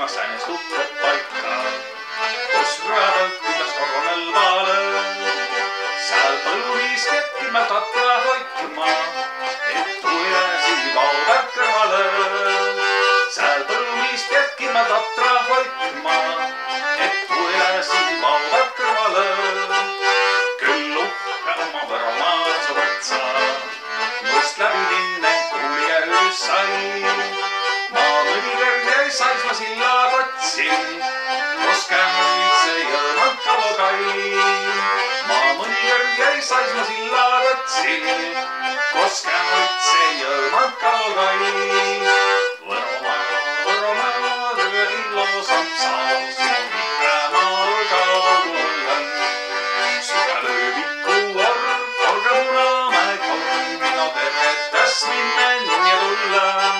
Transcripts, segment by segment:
otsima säänest uut paika, kus rõvedalt kindlas korranõlvale. Seal põlvis ketkimalt atra hoikma, et tulesi vaubalt kõrvale. Seal põlvis ketkimalt atra hoikma, et tulesi vaubalt kõrvale. Küll uhke oma Võromaa su võtsa, must läbi linnen kuulija ülis sai. Ma mõnikord jäi saisma silla kotsil, koskemõid see jõõmand kalogai. Ma mõnikord jäi saisma silla kotsil, koskemõid see jõõmand kalogai. Võromaa, Võromaa, töö ilusam saab sinu Võromaal kaugullen. Süga lööbiku orga Punamäe korn, minu tervetas minnen ja tullen.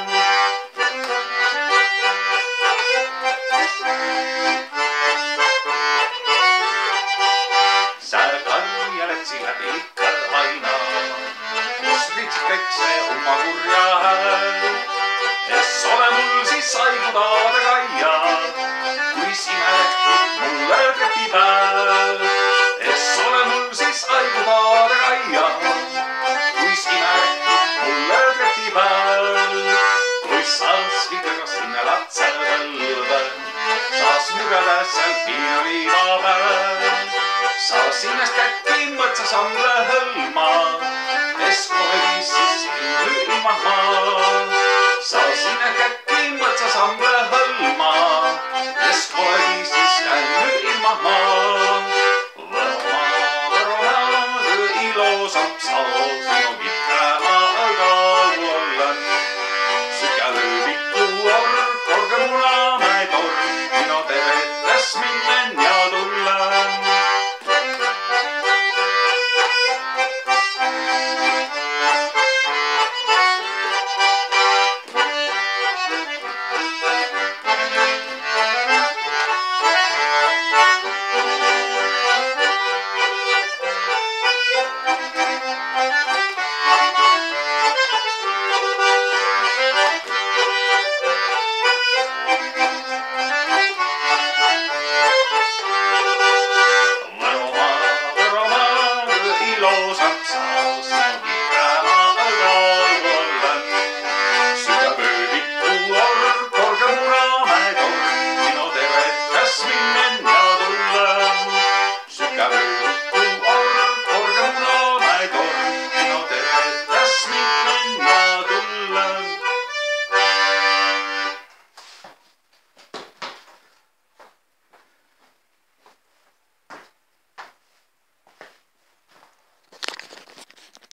Sääl karja lätsi läbi ikka aina, kus ritsikeks see oma kurja hääl. Es ole mul siis aigudaade kaia, kui simelektit mulle trepi pääl. Es ole mul siis aigudaade kaia, kui simelektit mulle trepi pääl. Kui saas videga sinna latsel põlve, saas mürgada seal piinoliiva pääl. Saas sinest käkki mõtsa samble hõlma, es kohe viisis ilmu ilmaha. Saas sinest käkki mõtsa samble hõlma, es kohe viisis ilmu ilmaha. Võromaa, Võromaa, töö ilusam saab sinu Võromaal kaugullen. Süga lööbiku korge Punamäe torn, minu tervetas minnen ja tullen. Võromaa, Võromaa, töö ilusam saab.